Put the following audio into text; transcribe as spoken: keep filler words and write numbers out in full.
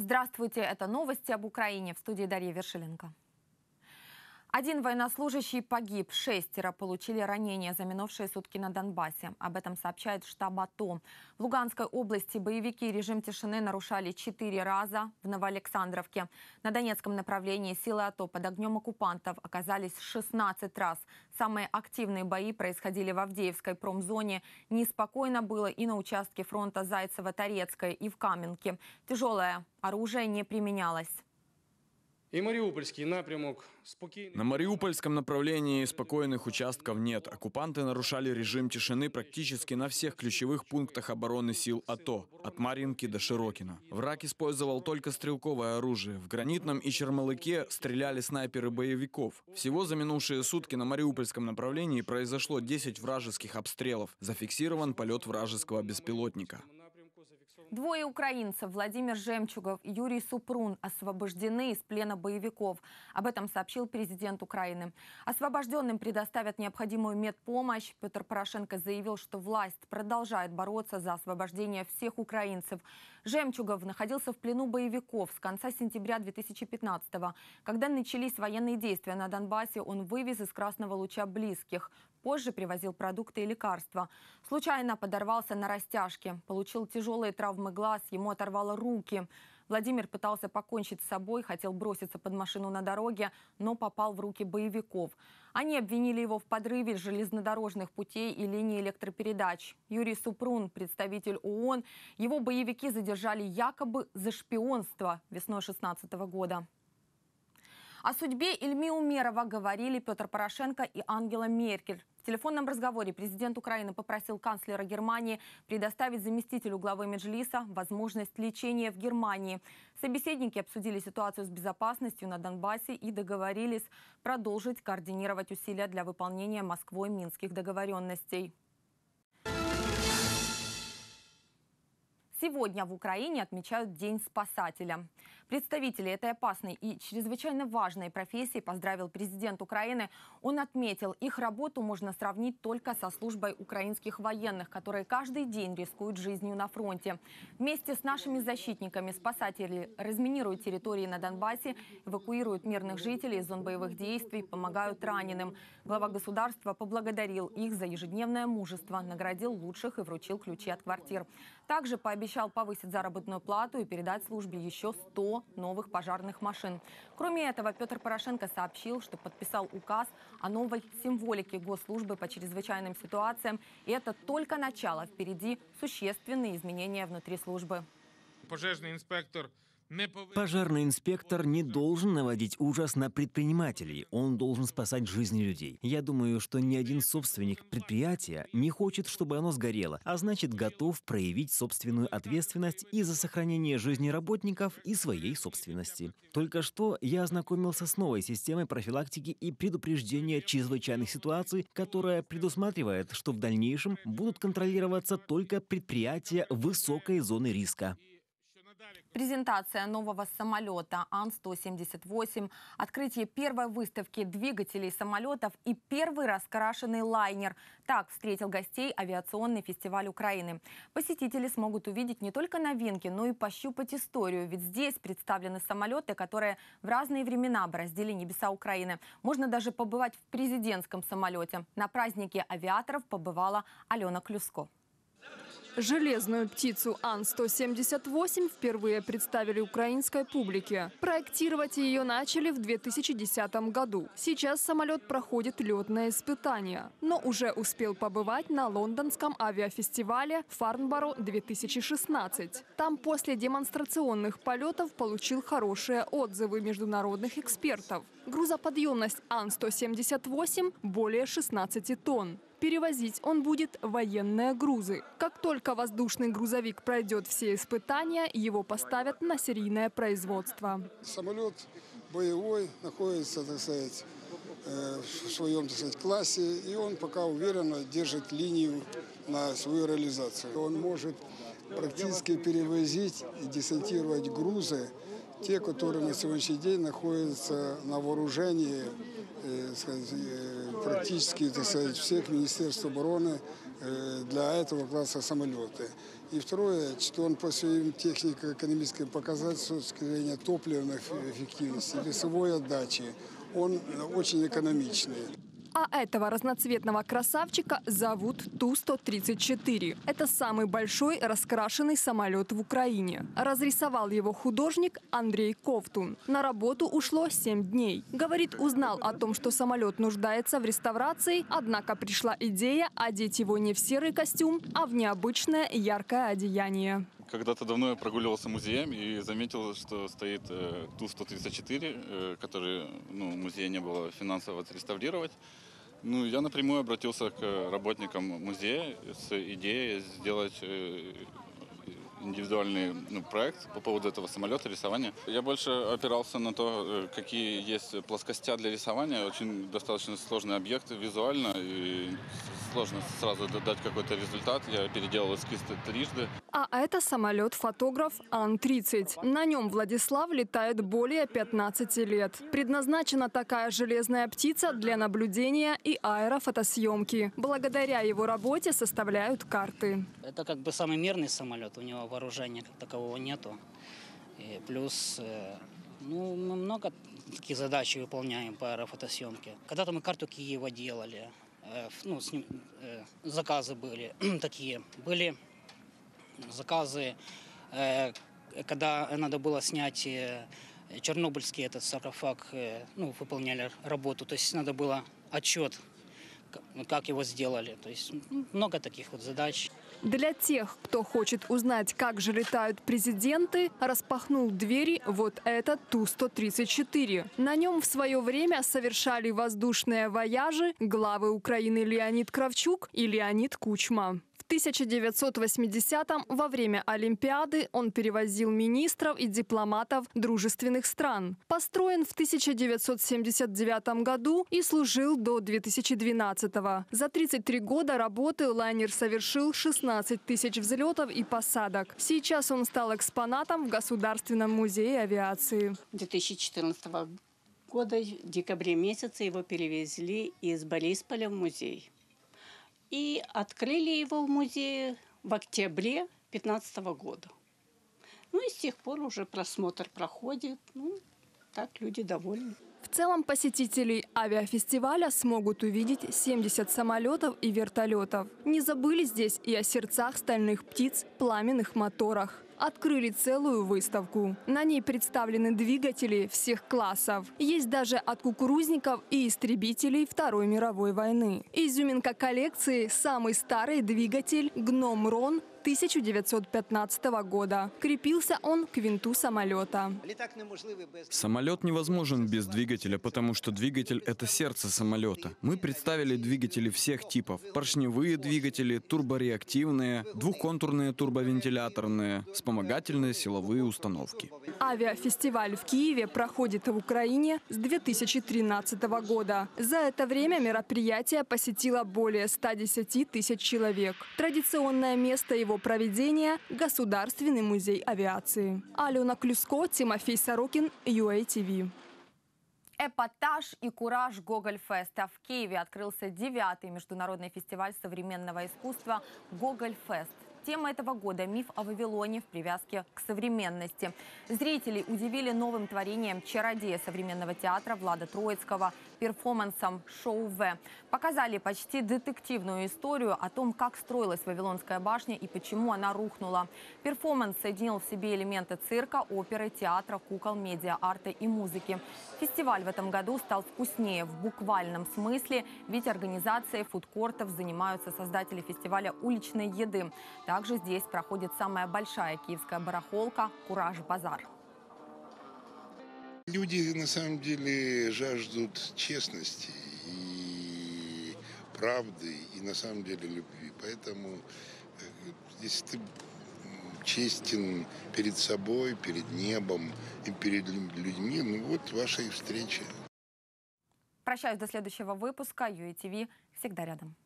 Здравствуйте, это новости об Украине. В студии Дарья Вершеленко. Один военнослужащий погиб, шестеро получили ранения за минувшие сутки на Донбассе. Об этом сообщает штаб АТО. В Луганской области боевики режим тишины нарушали четыре раза в Новоалександровке. На Донецком направлении силы АТО под огнем оккупантов оказались шестнадцать раз. Самые активные бои происходили в Авдеевской промзоне. Неспокойно было и на участке фронта Зайцево-Торецкое, и в Каменке. Тяжелое оружие не применялось. И Мариупольский напрямок спокойный. На Мариупольском направлении спокойных участков нет. Оккупанты нарушали режим тишины практически на всех ключевых пунктах обороны сил АТО, от Марьинки до Широкина. Враг использовал только стрелковое оружие. В Гранитном и Чермалыке стреляли снайперы боевиков. Всего за минувшие сутки на Мариупольском направлении произошло десять вражеских обстрелов. Зафиксирован полет вражеского беспилотника. Двое украинцев, Владимир Жемчугов и Юрий Супрун, освобождены из плена боевиков. Об этом сообщил президент Украины. Освобожденным предоставят необходимую медпомощь. Петр Порошенко заявил, что власть продолжает бороться за освобождение всех украинцев. Жемчугов находился в плену боевиков с конца сентября две тысячи пятнадцатого. Когда начались военные действия на Донбассе, он вывез из Красного Луча близких. Позже привозил продукты и лекарства. Случайно подорвался на растяжке. Получил тяжелые травмы глаз, ему оторвало руки. Владимир пытался покончить с собой, хотел броситься под машину на дороге, но попал в руки боевиков. Они обвинили его в подрыве железнодорожных путей и линии электропередач. Юрий Супрун, представитель ООН, его боевики задержали якобы за шпионство весной две тысячи шестнадцатого года. О судьбе Ильми Умерова говорили Петр Порошенко и Ангела Меркель. В телефонном разговоре президент Украины попросил канцлера Германии предоставить заместителю главы Меджлиса возможность лечения в Германии. Собеседники обсудили ситуацию с безопасностью на Донбассе и договорились продолжить координировать усилия для выполнения Москвой минских договоренностей. Сегодня в Украине отмечают День спасателя. Представителей этой опасной и чрезвычайно важной профессии поздравил президент Украины. Он отметил, их работу можно сравнить только со службой украинских военных, которые каждый день рискуют жизнью на фронте. Вместе с нашими защитниками спасатели разминируют территории на Донбассе, эвакуируют мирных жителей из зон боевых действий, помогают раненым. Глава государства поблагодарил их за ежедневное мужество, наградил лучших и вручил ключи от квартир. Также пообещал Обещал повысить заработную плату и передать службе еще сто новых пожарных машин. Кроме этого, Петр Порошенко сообщил, что подписал указ о новой символике госслужбы по чрезвычайным ситуациям. И это только начало. Впереди существенные изменения внутри службы. Пожежный инспектор Пожарный инспектор не должен наводить ужас на предпринимателей. Он должен спасать жизни людей. Я думаю, что ни один собственник предприятия не хочет, чтобы оно сгорело, а значит, готов проявить собственную ответственность и за сохранение жизни работников и своей собственности. Только что я ознакомился с новой системой профилактики и предупреждения чрезвычайных ситуаций, которая предусматривает, что в дальнейшем будут контролироваться только предприятия высокой зоны риска. Презентация нового самолета Ан сто семьдесят восемь, открытие первой выставки двигателей самолетов и первый раскрашенный лайнер. Так встретил гостей авиационный фестиваль Украины. Посетители смогут увидеть не только новинки, но и пощупать историю. Ведь здесь представлены самолеты, которые в разные времена бороздили небеса Украины. Можно даже побывать в президентском самолете. На празднике авиаторов побывала Алена Клюско. Железную птицу Ан сто семьдесят восемь впервые представили украинской публике. Проектировать ее начали в две тысячи десятом году. Сейчас самолет проходит летное испытание, но уже успел побывать на лондонском авиафестивале Фарнборо две тысячи шестнадцать. Там после демонстрационных полетов получил хорошие отзывы международных экспертов. Грузоподъемность Ан сто семьдесят восемь более шестнадцати тонн. Перевозить он будет военные грузы. Как только воздушный грузовик пройдет все испытания, его поставят на серийное производство. Самолет боевой, находится, так сказать, в своем, так сказать, классе, и он пока уверенно держит линию на свою реализацию. Он может практически перевозить и десантировать грузы, те, которые на сегодняшний день находятся на вооружении э, сказать, э, практически, так сказать, всех министерств обороны э, для этого класса самолеты. И второе, что он по своим технико-экономическим показателям с точки зрения топливной эффективности, весовой отдачи, он очень экономичный. А этого разноцветного красавчика зовут Ту сто тридцать четыре. Это самый большой раскрашенный самолет в Украине. Разрисовал его художник Андрей Ковтун. На работу ушло семь дней. Говорит, узнал о том, что самолет нуждается в реставрации, однако пришла идея одеть его не в серый костюм, а в необычное яркое одеяние. Когда-то давно я прогуливался музеем и заметил, что стоит э, Ту сто тридцать четыре, э, который ну, музея не было финансово отреставрировать. Ну, я напрямую обратился к работникам музея с идеей сделать э, индивидуальный ну, проект по поводу этого самолета, рисования. Я больше опирался на то, какие есть плоскостя для рисования. Очень достаточно сложный объект визуально, и сложно сразу дать какой-то результат. Я переделал эскиз трижды. А это самолет-фотограф Ан тридцать. На нем Владислав летает более пятнадцати лет. Предназначена такая железная птица для наблюдения и аэрофотосъемки. Благодаря его работе составляют карты. Это как бы самый мирный самолет, у него вооружения как такового нету. И плюс ну, мы много таких задач выполняем по аэрофотосъемке. Когда-то мы карту Киева делали, ну, с ним, заказы были такие. Были заказы, когда надо было снять чернобыльский этот саркофаг, ну, выполняли работу, то есть надо было отчет, как его сделали. То есть много таких вот задач. Для тех, кто хочет узнать, как же летают президенты, распахнул двери вот этот Ту сто тридцать четыре. На нем в свое время совершали воздушные вояжи главы Украины Леонид Кравчук и Леонид Кучма. В тысяча девятьсот восьмидесятом во время Олимпиады он перевозил министров и дипломатов дружественных стран. Построен в тысяча девятьсот семьдесят девятом году и служил до две тысячи двенадцатого. За тридцать три года работы лайнер совершил шестнадцать тысяч взлетов и посадок. Сейчас он стал экспонатом в Государственном музее авиации. две тысячи четырнадцатого года в декабре месяце его перевезли из Борисполя в музей. И открыли его в музее в октябре две тысячи пятнадцатого года. Ну и с тех пор уже просмотр проходит. Ну, так люди довольны. В целом посетителей авиафестиваля смогут увидеть семьдесят самолетов и вертолетов. Не забыли здесь и о сердцах стальных птиц, пламенных моторах. Открыли целую выставку. На ней представлены двигатели всех классов. Есть даже от кукурузников и истребителей Второй мировой войны. Изюминка коллекции – самый старый двигатель «Гном Рон» тысяча девятьсот пятнадцатого года. Крепился он к винту самолета. Самолет невозможен без двигателя, потому что двигатель – это сердце самолета. Мы представили двигатели всех типов. Поршневые двигатели, турбореактивные, двухконтурные турбовентиляторные, вспомогательные силовые установки. Авиафестиваль в Киеве проходит в Украине с две тысячи тринадцатого года. За это время мероприятие посетило более ста десяти тысяч человек. Традиционное место его проведения – Государственный музей авиации. Алена Клюско, Тимофей Сорокин, ю эй ти ви. Эпатаж и кураж Гоголь-феста. В Киеве открылся девятый международный фестиваль современного искусства «Гоголь-фест». Тема этого года – миф о Вавилоне в привязке к современности. Зрителей удивили новым творением чародея современного театра Влада Троицкого перформансом «Шоу В». Показали почти детективную историю о том, как строилась Вавилонская башня и почему она рухнула. Перформанс соединил в себе элементы цирка, оперы, театра, кукол, медиа-арта и музыки. Фестиваль в этом году стал вкуснее в буквальном смысле, ведь организацией фудкортов занимаются создатели фестиваля уличной еды. Также здесь проходит самая большая киевская барахолка «Кураж-базар». Люди на самом деле жаждут честности и правды, и на самом деле любви. Поэтому если ты честен перед собой, перед небом и перед людьми, ну вот ваша и встреча. Прощаюсь до следующего выпуска. ю эй ти ви всегда рядом.